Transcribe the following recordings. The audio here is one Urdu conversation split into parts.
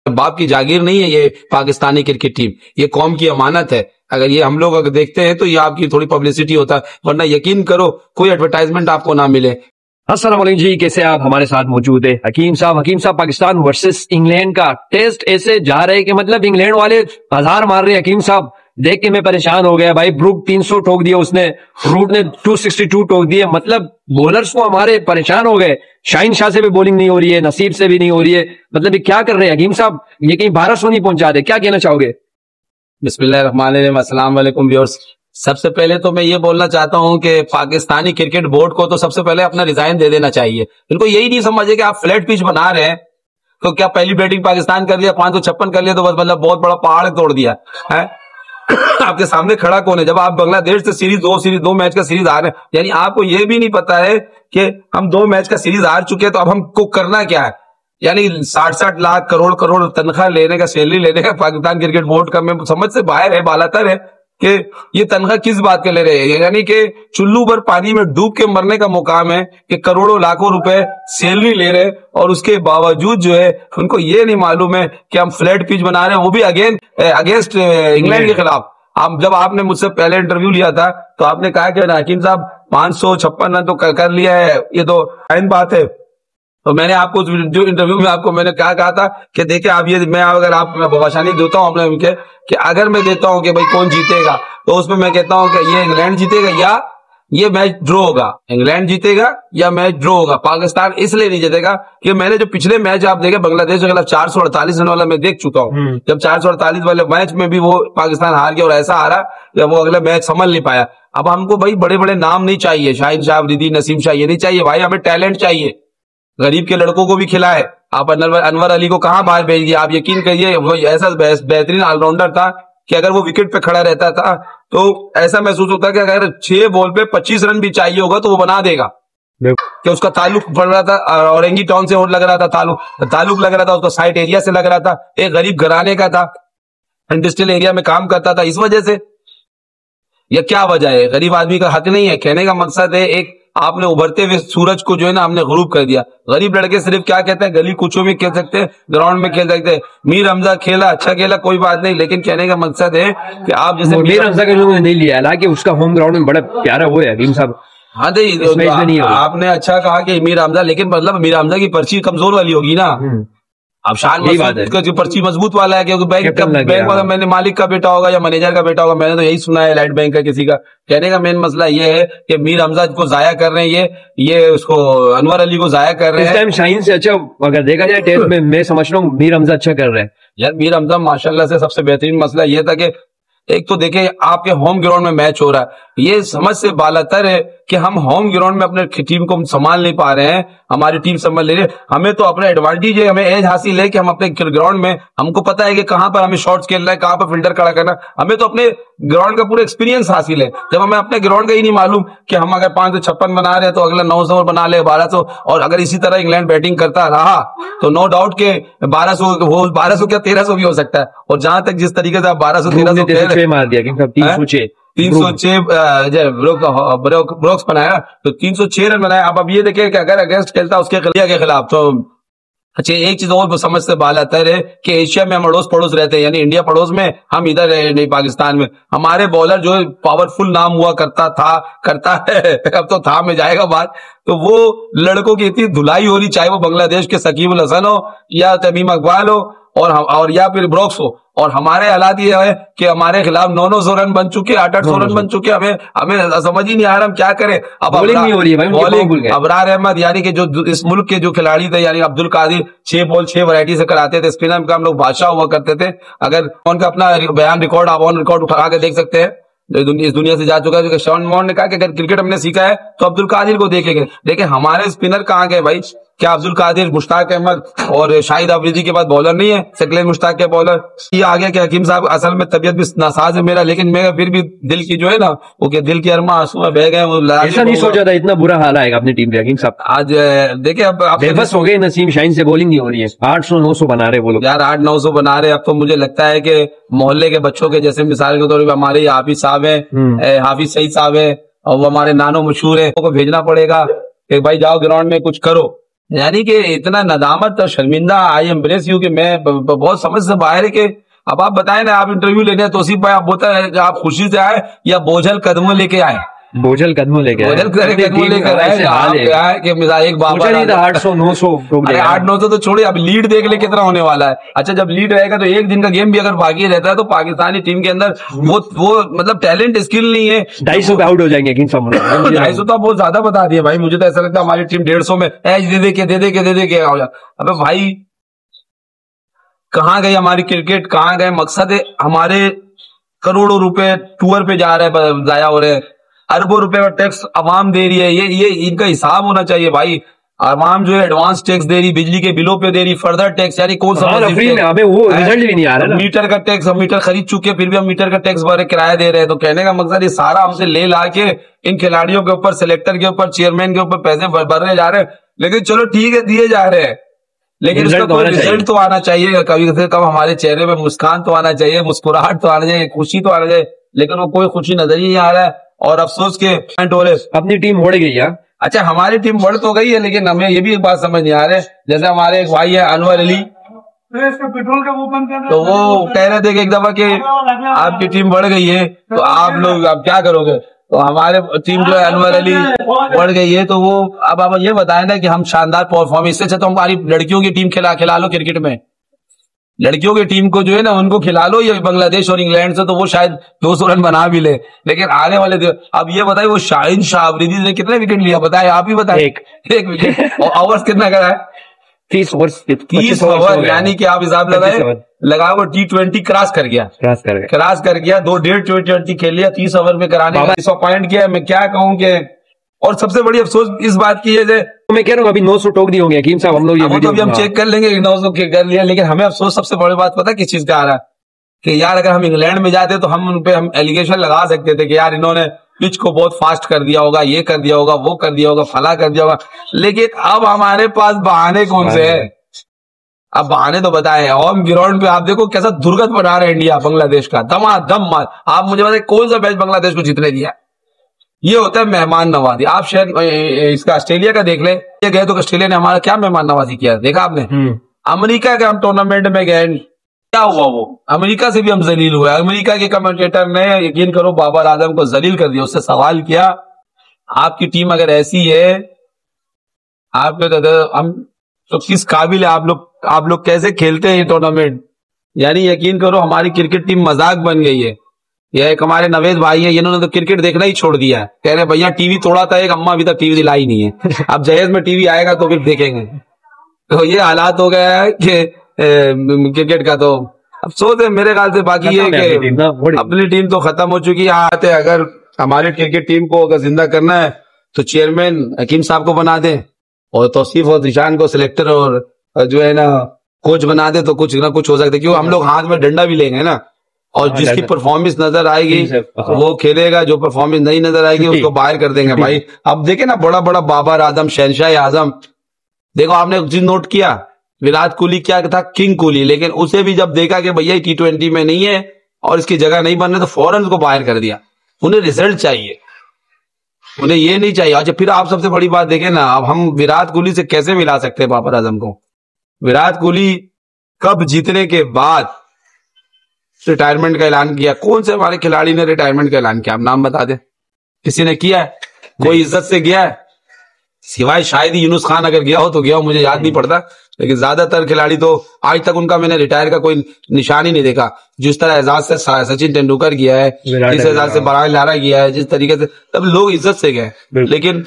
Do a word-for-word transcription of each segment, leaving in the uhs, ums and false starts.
باپ کی جاگیر نہیں ہے یہ پاکستانی کرکٹ ٹیم، یہ قوم کی امانت ہے. اگر یہ ہم لوگ اگر دیکھتے ہیں تو یہ آپ کی تھوڑی پبلسٹی ہوتا ہے، ورنہ یقین کرو کوئی ایڈورٹائزمنٹ آپ کو نہ ملے. السلام علیکم جی، کیسے آپ؟ ہمارے ساتھ موجود ہے حکیم صاحب. حکیم صاحب، پاکستان ورسز انگلینڈ کا ٹیسٹ ایسے جا رہے کہ مطلب انگلینڈ والے ہزار مار رہے. حکیم صاحب دیکھ کے میں پریشان ہو گیا بھائی. بروک تین سو ٹھوک دیا اس نے، روٹ نے دو سو باسٹھ ٹھوک دیے. مطلب بولرز کو ہمارے پریشان ہو گئے. شاہین شاہ سے بھی بولنگ نہیں ہو رہی ہے، نصیب سے بھی نہیں ہو رہی ہے. مطلب یہ کیا کر رہے ہیں حکیم صاحب؟ یہ کہیں بارہ سو نہیں پہنچا دے. کیا کہنا چاہو گے؟ بسم اللہ الرحمن الرحیم. السلام علیکم ویورز. سب سے پہلے تو میں یہ بولنا چاہتا ہوں کہ پاکستانی کرکٹ بورڈ کو تو سب سے پہلے اپنا ریزائن دے دینا چاہیے. ان کو یہی نہیں سمجھے کہ آپ فلیٹ پچ بنا رہے ہیں تو کیا پہلی بیٹنگ پاکستان کر لیا، پانچ سو چھپن کر لیا تو بس مطلب بہت بڑا پہاڑ توڑ دیا ہے. آپ کے سامنے کھڑا کون ہے؟ جب آپ بنگلہ دیش سے سیریز دو سیریز دو میچ کا سیریز ہار رہے ہیں، یعنی آپ کو یہ بھی نہیں پتا ہے کہ ہم دو میچ کا سیریز ہار چکے تو اب ہم کو کرنا کیا ہے. یعنی ساٹھ ساٹھ لاکھ کروڑ کروڑ تنخواہ لینے کا، سیلری لینے کا پاکستان کرکٹ بورڈ کا میں سمجھ سے باہر ہے، بالاتر ہے کہ یہ تنخواہ کس بات کے لے رہے ہیں. یعنی کہ چلو بھر پانی میں ڈوب کے مرنے کا مقام ہے کہ کروڑوں لاکھوں روپے سیلری لے رہے، اور اس کے باوجود جو ہے ان کو یہ نہیں معلوم ہے کہ ہم فلیٹ پچ بنا رہے ہیں، وہ بھی اگین اگینسٹ انگلینڈ کے خلاف. آپ جب آپ نے مجھ سے پہلے انٹرویو لیا تھا تو آپ نے کہا کہ حکیم صاحب پانچ سو چھپن رن تو کر لیا ہے، یہ تو عین بات ہے. تو میں نے آپ کو جو انٹرویو میں آپ کو میں نے کیا کہا تھا کہ دیکھیں آپ یہ میں اگر آپ بواشانی دیتا ہوں اپنے کے کہ اگر میں دیتا ہوں کہ بھائی کون جیتے گا تو اس میں میں کہتا ہوں کہ یہ انگلینڈ جیتے گا یا یہ میچ ڈرو ہوگا. انگلینڈ جیتے گا یا میچ ڈرو ہوگا. پاکستان اس لیے نہیں جیتے گا کہ میں نے جو پچھلے میچ آپ دیکھے بنگلہ دیش کے خلاف چار سو اڑتالیس رن والا میں دیکھ چکا ہوں. جب چار سو اڑتالیس والے میچ میں بھی وہ پاکستان ہار گیا اور ایسا ہارا جب وہ اگلا میچ سنبھل نہیں پایا. اب ہم کو بھائی بڑے بڑے نام نہیں چاہیے، شاہین شاہ افریدی نسیم شاہ یہ نہیں چاہیے بھائی، ہمیں ٹیلنٹ چاہیے. غریب کے لڑکوں کو بھی کھلائے. آپ انور علی کو کہاں باہر بھیج دیا؟ آپ یقین کریے وہ ایسا بہترین آل راؤنڈر تھا کہ اگر وہ وکٹ پہ کھڑا رہتا تھا تو ایسا محسوس ہوتا کہ اگر چھ بال پہ پچیس رن بھی چاہیے ہوگا تو وہ بنا دے گا. کہ اس کا تعلق پڑ رہا تھا اورنگی ٹاؤن سے لگ رہا تھا، تعلق تعلق لگ رہا تھا اس کا سائٹ ایریا سے لگ رہا تھا، ایک غریب گھرانے کا تھا، انڈسٹریل ایریا میں کام کرتا تھا. اس وجہ سے یہ کیا وجہ ہے؟ غریب آدمی کا حق نہیں ہے. کہنے کا مقصد ہے ایک آپ نے ابھرتے ہوئے سورج کو جو ہے نا ہم نے غروب کر دیا. غریب لڑکے صرف کیا کہتے ہیں، گلی کوچوں میں کھیل سکتے ہیں، گراؤنڈ میں کھیل سکتے ہیں. میر حمزہ کھیلا، اچھا کھیلا، کوئی بات نہیں، لیکن کہنے کا مقصد ہے کہ آپ جیسے میر حمزہ کے لوگوں نے نہیں لیا، حالانکہ اس کا ہوم گراؤنڈ میں بڑا پیارا وہ ہے حکیم صاحب. ہاں جی آپ نے اچھا کہا کہ میر حمزہ، لیکن مطلب میر حمزہ کی پرچی کمزور والی ہوگی نا. اب شان مسعود کا پرچی مضبوط والا ہے کیونکہ بینک کا بینک والا میں نے مالک کا بیٹا ہوگا یا مینیجر کا بیٹا ہوگا، میں نے تو یہی سنا ہے لائٹ بینک کا کسی کا. کہنے کا مین مسئلہ یہ ہے کہ میر حمزہ کو ضائع کر رہے ہیں، یہ یہ اس کو انور علی کو ضائع کر رہے ہیں. اس ٹائم شاہین سے اچھا اگر دیکھا جائے ٹیسٹ میں میں سمجھ رہا ہوں میر حمزہ اچھا کر رہے ہیں. یار میر حمزہ ماشاءاللہ سے سب سے بہترین مسئلہ یہ تھا کہ ایک تو دیکھیں آپ کے ہوم گراؤنڈ میں میچ ہو رہا ہے، یہ سمجھ سے بالاتر ہے کہ ہم ہوم گراؤنڈ میں اپنے ٹیم کو سنبھال نہیں پا رہے ہیں، ہماری ٹیم سنبھال لے رہی ہے. ہمیں تو اپنا ایڈوانٹیج ہے، ہمیں ایج حاصل ہے کہ ہم اپنے گراؤنڈ میں ہم کو پتا ہے کہ کہاں پر ہمیں شاٹس کھیلنا ہے، کہاں پر فلٹر کھڑا کرنا ہے. ہمیں تو اپنے گراؤنڈ کا پورا ایکسپیرینس حاصل ہے. جب ہمیں اپنے گراؤنڈ کا ہی نہیں معلوم کہ ہم اگر پانچ سو چھپن بنا رہے ہیں تو اگلا نو سو بنا لے، بارہ سو، اور اگر اسی طرح انگلینڈ بیٹنگ کرتا رہا تو نو ڈاؤٹ کہ بارہ سو وہ بارہ سو کیا تیرہ سو بھی ہو سکتا ہے. اور جہاں تک جس طریقے سے آپ بارہ سو تیرہ سو مار دیا تین سو چھ تین سو چھ بروکس بنایا تو تین سو چھ رن بنایا. اب اب یہ دیکھیں کہ اگر اگینسٹ کھیلتا اس کے خلاف تو اچھا ایک چیز اور سمجھ سے بالاتر ہے کہ ایشیا میں ہم اڑوس پڑوس رہتے ہیں، یعنی انڈیا پڑوس میں، ہم ادھر نہیں پاکستان میں. ہمارے بالر جو پاورفل نام ہوا کرتا تھا کرتا ہے اب تو تھا میں جائے گا بات، تو وہ لڑکوں کی اتنی دھلائی ہو رہی، چاہے وہ بنگلہ دیش کے ثقیب الحسن ہو یا تمیم اقبال ہو اور اور یا پھر بروکس ہو. اور ہمارے حالات یہ ہے کہ ہمارے خلاف نو نو سو رن بن چکے، آٹھ آٹھ سو رن بن چکے. ہمیں ہمیں سمجھ ہی نہیں آ رہا ہم کیا کریں. اب بالنگ ابرار احمد یعنی کہ جو اس ملک کے جو کھلاڑی تھے، یعنی عبد القادر چھ بال چھ ورائٹی سے کراتے تھے، اسپنر کا ہم لوگ بادشاہ ہوا کرتے تھے. اگر ان کا اپنا بیان ریکارڈ آپ آن ریکارڈ اٹھا کے دیکھ سکتے ہیں، اس دنیا سے جا چکا ہے. شان مون نے کہا کہ اگر کرکٹ ہم نے سیکھا ہے تو عبد القادر کو دیکھیں گے. دیکھیں ہمارے اسپنر کہاں گئے بھائی؟ کیا عبد القادر، مشتاق احمد اور شاہد آفریدی کے بعد بولر نہیں ہے؟ سکلین مشتاق کے بولر یہ آگے کہ حکیم صاحب اصل میں طبیعت بھی ناساز ہے میرا، لیکن میں پھر بھی دل کی جو ہے نا وہ کہ دل کی ارما آنسو میں بہ گئے. ایسا نہیں سوچا تھا اتنا برا حال آئے گا اپنی ٹیم پہ حکیم صاحب. آج دیکھیں اب بے بس ہو گئے، نسیم شاہین سے بولنگ نہیں ہو رہی ہے، آٹھ سو نو سو بنا رہے وہ لوگ. یار آٹھ نو سو بنا رہے. اب تو مجھے لگتا ہے کہ محلے کے بچوں کے جیسے مثال کے طور پہ ہمارے حافظ صاحب ہیں، حافظ سعید صاحب ہیں، اور وہ ہمارے نانو مشہور ہیں، کو بھیجنا پڑے گا کہ بھائی جاؤ گراؤنڈ میں کچھ کرو. یعنی کہ اتنا ندامت اور شرمندہ آئی ایمبریس یو کہ میں بہت سمجھ سے باہر ہے کہ اب آپ بتائیں نا، آپ انٹرویو لینے توصیف بھائی آپ بولتا ہے کہ آپ خوشی سے آئے یا بوجھل قدموں لے کے آئے؟ بوجھل قدموں لے کے بوجھل قدموں لے کر آئے کہ مثال ایک بابا آٹھ سو نو سو آٹھ نو سو تو چھوڑے، اب لیڈ دیکھ لے کتنا ہونے والا ہے. اچھا جب لیڈ رہے گا تو ایک دن کا گیم بھی اگر باقی رہتا ہے تو پاکستانی ٹیم کے اندر وہ وہ مطلب ٹیلنٹ اسکل نہیں ہے. ڈھائی سو پہ آؤٹ ہو جائیں گے ڈھائی سو تو بہت زیادہ بتا دیا بھائی. مجھے تو ایسا لگتا ہے ہماری ٹیم ڈیڑھ سو میں ایج دے دے کے دے دے کے دے دے کے. ابے بھائی کہاں گئی ہماری کرکٹ، کہاں گئے؟ مقصد ہے ہمارے کروڑوں روپے ٹور پہ جا رہے ہیں، ضائع ہو رہے ہیں، اربوں روپے کا ٹیکس عوام دے رہی ہے. یہ یہ ان کا حساب ہونا چاہیے بھائی. عوام جو ہے ایڈوانس ٹیکس دے رہی، بجلی کے بلوں پہ دے رہی، فردر ٹیکس، یعنی کون سا میٹر کا ٹیکس. ہم میٹر خرید چکے پھر بھی ہم میٹر کا ٹیکس بھرے کرایہ دے رہے ہیں. تو کہنے کا مقصد یہ سارا ہم سے لے لا کے ان کھلاڑیوں کے اوپر، سلیکٹر کے اوپر، چیئرمین کے اوپر پیسے بھرنے جا رہے ہیں. لیکن چلو ٹھیک ہے دیے جا رہے ہیں، لیکن اس کا کوئی ریزلٹ تو آنا چاہیے. کبھی سے کم ہمارے چہرے پہ مسکان تو آنا چاہیے، مسکراہٹ تو آنا چاہیے، خوشی تو آنا چاہیے. لیکن وہ کوئی خوشی نظر ہی نہیں آ رہا ہے. اور افسوس کے اپنی ٹیم بڑھ گئی ہے. اچھا ہماری ٹیم بڑھ تو گئی ہے، لیکن ہمیں یہ بھی ایک بات سمجھ نہیں آ رہا ہے. جیسے ہمارے ایک بھائی ہے انور علی، تو وہ کہہ رہے تھے کہ ایک دفعہ کہ آپ کی ٹیم بڑھ گئی ہے تو آپ لوگ اب کیا کرو گے؟ تو ہمارے ٹیم جو ہے انور علی بڑھ گئی ہے، تو وہ اب آپ یہ بتائیں نا کہ ہم شاندار پرفارمنس سے تو ہماری لڑکیوں کی ٹیم کھلا کھلا لو کرکٹ میں. لڑکیوں کی ٹیم کو جو ہے نا ان کو کھلا لو یہ بنگلہ دیش اور انگلینڈ سے، تو وہ شاید دو سو رن بنا بھی لے. لیکن آنے والے دن اب یہ بتائیے وہ شاہین شاہ آفریدی نے کتنے وکٹ لیا بتائے؟ آپ ہی بتائیں. ایک وکٹ. اور اوورز کتنا کرا ہے؟ تیس تیس اوور. یعنی کہ آپ حساب لگائے لگا وہ ٹی ٹوینٹی کراس کر گیا کراس کر گیا دو ڈیڑھ ٹوینٹی کھیل لیا تیس اوور میں کرانے کا سو پوائنٹ کیا. میں کیا کہوں کہ اور سب سے بڑی افسوس اس بات کی ہے، میں کہہ رہا ہوں ابھی نو سو ٹوک دی ہوں گے حکیم صاحب ہم لوگ یہ ابھی ہم چیک کر لیں گے نو سو کر لیا. لیکن ہمیں افسوس سب سے بڑی بات پتا کس چیز کا آ رہا ہے کہ یار اگر ہم انگلینڈ میں جاتے تو ہم ان پہ ہم ایلیگیشن لگا سکتے تھے کہ یار انہوں نے پچ کو بہت فاسٹ کر دیا ہوگا، یہ کر دیا ہوگا، وہ کر دیا ہوگا، فلاں کر دیا ہوگا. لیکن اب ہمارے پاس بہانے کون سے ہیں؟ اب بہانے تو بتائے. ہوم گراؤنڈ پہ آپ دیکھو کیسا درگت بنا رہے انڈیا بنگلہ دیش کا، دما دم مار. آپ مجھے بتائیں کون سا میچ بنگلہ دیش کو جیتنے دیا؟ یہ ہوتا ہے مہمان نوازی. آپ شاید اس کا آسٹریلیا کا دیکھ لیں، یہ گئے تو آسٹریلیا نے ہمارا کیا مہمان نوازی کیا دیکھا آپ نے؟ امریکہ کے ہم ٹورنامنٹ میں گئے، کیا ہوا؟ وہ امریکہ سے بھی ہم ذلیل ہوئے. امریکہ کے کمنٹیٹر نے یقین کرو بابر اعظم کو ذلیل کر دیا. اس سے سوال کیا آپ کی ٹیم اگر ایسی ہے آپ کے ہم تو کس قابل ہے؟ آپ لوگ آپ لوگ کیسے کھیلتے ہیں یہ ٹورنامنٹ؟ یعنی یقین کرو ہماری کرکٹ ٹیم مذاق بن گئی ہے. یہ ایک ہمارے نوید بھائی ہیں، انہوں نے تو کرکٹ دیکھنا ہی چھوڑ دیا ہے. کہہ رہے بھیا ٹی وی توڑا تھا ایک، اما ابھی تک ٹی وی دلائی نہیں ہے. اب جہیز میں ٹی وی آئے گا تو پھر دیکھیں گے. تو یہ حالات ہو گیا ہے کہ کرکٹ کا. تو افسوس ہے میرے خیال سے. باقی یہ کہ اپنی ٹیم تو ختم ہو چکی ہے. اگر ہماری کرکٹ ٹیم کو اگر زندہ کرنا ہے تو چیئرمین حکیم صاحب کو بنا دیں اور توصیف اور ذیشان کو سلیکٹر اور جو ہے نا کوچ بنا دے تو کچھ نہ کچھ ہو سکتا ہے. کیوں ہم لوگ ہاتھ میں ڈنڈا بھی لیں گے نا، اور جس کی پرفارمنس نظر آئے گی وہ کھیلے گا، جو پرفارمنس نہیں نظر آئے گی اس کو باہر کر دیں گے بھائی. اب دیکھیں نا بڑا بڑا بابر اعظم، شہنشاہ اعظم. دیکھو آپ نے ایک چیز نوٹ کیا، وراٹ کوہلی کیا تھا؟ کنگ کوہلی. لیکن اسے بھی جب دیکھا کہ بھیا ٹی ٹوینٹی میں نہیں ہے اور اس کی جگہ نہیں بننے تو فوراً اس کو باہر کر دیا. انہیں ریزلٹ چاہیے، انہیں یہ نہیں چاہیے. اچھا پھر آپ سب سے بڑی بات دیکھیں نا، اب ہم وراٹ کوہلی سے کیسے ملا سکتے ہیں بابر اعظم کو؟ وراٹ کوہلی کب جیتنے کے بعد ریٹائرمنٹ کا اعلان کیا؟ کون سے ہمارے کھلاڑی نے ریٹائرمنٹ کا اعلان کیا؟ آپ نام بتا دیں. کسی نے کیا ہے؟ کوئی عزت سے گیا ہے؟ سوائے شاید ہی یونس خان اگر گیا ہو تو گیا ہو، مجھے یاد نہیں پڑتا. لیکن زیادہ تر کھلاڑی تو آج تک ان کا میں نے ریٹائر کا کوئی نشان ہی نہیں دیکھا. جس طرح اعزاز سے سچن تندولکر گیا ہے، جس اعزاز سے برائن لارا گیا ہے، جس طریقے سے تب لوگ عزت سے گئے. لیکن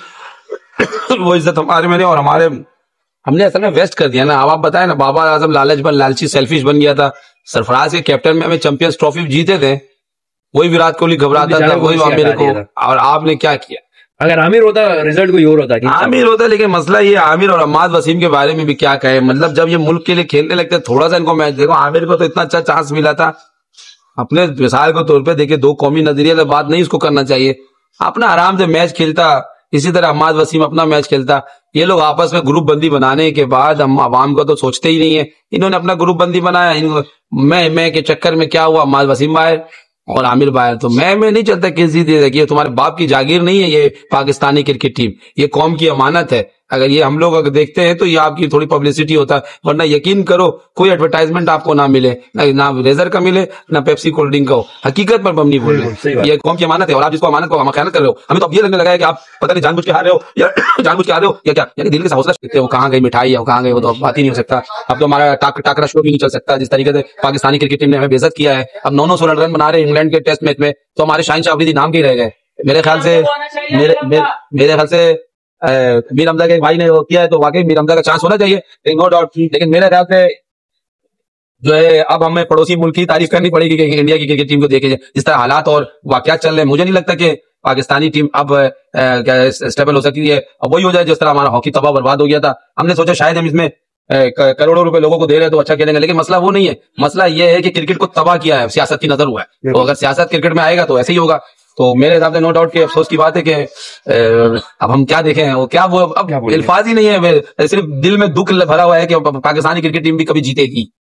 وہ عزت ہمارے میں نہیں، اور ہمارے ہم نے اصل میں ویسٹ کر دیا نا. اب آپ بتائیں نا بابر اعظم لالچ بن لالچی سیلفش بن گیا تھا. سرفراز کے کیپٹن میں ہمیں چیمپئنز ٹرافی جیتے تھے، وہی وراٹ کوہلی گھبراتا تھا، وہی عامر کو. اور آپ نے کیا کیا؟ اگر عامر ہوتا رزلٹ کوئی اور ہوتا. عامر ہوتا. لیکن مسئلہ یہ عامر اور عماد وسیم کے بارے میں بھی کیا کہیں. مطلب جب یہ ملک کے لیے کھیلنے لگتے تھوڑا سا ان کو میچ دیکھو. عامر کو تو اتنا اچھا چانس ملا تھا اپنے مثال کے طور پہ. دیکھیں دو قومی نظریے سے بات نہیں اس کو کرنا چاہیے. اپنا آرام سے میچ کھیلتا. اسی طرح عماد وسیم اپنا میچ کھیلتا. یہ لوگ آپس میں گروپ بندی بنانے کے بعد ہم عوام کو تو سوچتے ہی نہیں ہے. انہوں نے اپنا گروپ بندی بنایا. میں میں کے چکر میں کیا ہوا؟ عماد وسیم باہر اور عامر باہر. تو میں میں نہیں چلتا کسی دے کہ یہ تمہارے باپ کی جاگیر نہیں ہے. یہ پاکستانی کرکٹ ٹیم یہ قوم کی امانت ہے. اگر یہ ہم لوگ اگر دیکھتے ہیں تو یہ آپ کی تھوڑی پبلسٹی ہوتا ہے، ورنہ یقین کرو کوئی ایڈورٹائزمنٹ آپ کو نہ ملے، نہ ریزر کا ملے نہ پیپسی کولڈ ڈرنک کا ہو، حقیقت پر ہم نہیں بول رہے، یہ قوم کی امانت ہے، اور آپ جس کو امانت کو ہم خیانت کر رہے ہو، ہمیں تو اب یہ لگنے لگا ہے کہ آپ پتہ نہیں جان بوجھ کے ہار رہے ہو یا جان بوجھ کے ہار رہے ہو یا کیا، یعنی دل کے حوصلہ دیکھتے ہو کہاں گئی مٹھائی ہے کہاں گئی، وہ تو بات ہی نہیں ہو سکتا، اب تو ہمارا ٹاکرا شو بھی نہیں چل سکتا، جس طریقے سے پاکستانی کرکٹ ٹیم نے ہمیں بے عزت کیا ہے، اب نو نو سولہ رن بنا رہے ہیں انگلینڈ کے ٹیسٹ میچ میں، تو ہمارے شاہین شاہ آفریدی نام کے ہی رہ گئے، میرے خیال سے میرے میرے خیال سے میر حمزہ کے بھائی نے کیا ہے تو واقعی میر حمزہ کا چانس ہونا چاہیے، نو ڈاؤٹ، لیکن میرے خیال سے جو ہے اب ہمیں پڑوسی ملک کی تعریف کرنی پڑے گی کہ انڈیا کی کرکٹ ٹیم کو دیکھیں جس طرح حالات اور واقعات چل رہے ہیں، مجھے نہیں لگتا کہ پاکستانی ٹیم اب اسٹیبل ہو سکتی ہے، اب وہی ہو جائے جس طرح ہمارا ہاکی تباہ برباد ہو گیا تھا، ہم نے سوچا شاید ہم اس میں کروڑوں روپے لوگوں کو دے رہے ہیں تو اچھا کھیلیں گے، لیکن مسئلہ وہ نہیں ہے، مسئلہ یہ ہے کہ کرکٹ کو تباہ کیا ہے، سیاست کی نظر ہوا ہے، تو اگر سیاست کرکٹ میں آئے گا تو ایسے ہی ہوگا، تو میرے حساب سے نو ڈاؤٹ کہ افسوس کی بات ہے کہ اب ہم کیا دیکھیں، وہ کیا وہ اب الفاظ ہی نہیں ہے، صرف دل میں دکھ بھرا ہوا ہے کہ پاکستانی کرکٹ ٹیم بھی کبھی جیتے گی۔